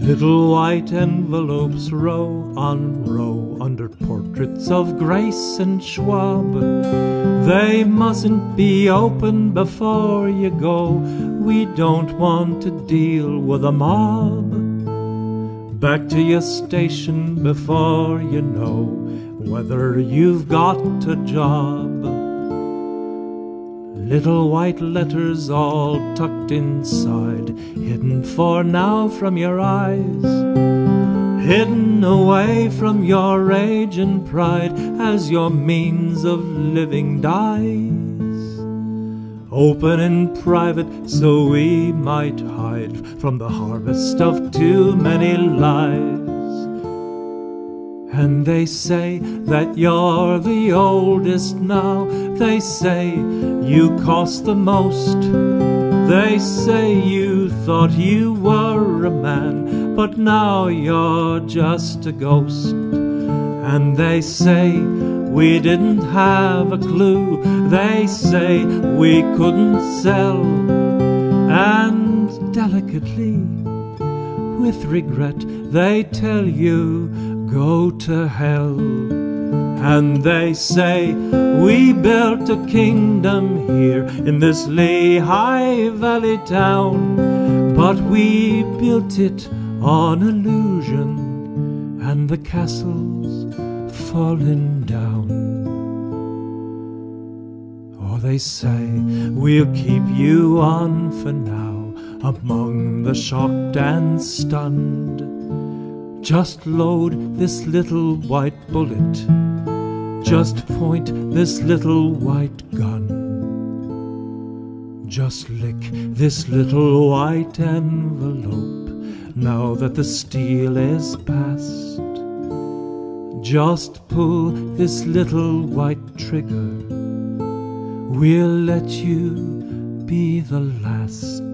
Little white envelopes row on row under portraits of Grace and Schwab. They mustn't be opened before you go. We don't want to deal with a mob. Back to your station before you know whether you've got a job. Little white letters all tucked inside, hidden for now from your eyes, hidden away from your rage and pride as your means of living dies. Open in private so we might hide from the harvest of too many lies. And they say that you're the oldest now. They say you cost the most. They say you thought you were a man, but now you're just a ghost. And they say we didn't have a clue. They say we couldn't sell. And delicately, with regret, they tell you go to hell. And they say we built a kingdom here in this Lehigh Valley town, but we built it on illusion, and the castle's fallen down. Or they say we'll keep you on for now among the shocked and stunned. Just load this little white bullet, just point this little white gun, just lick this little white envelope now that the steel is past. Just pull this little white trigger, we'll let you be the last.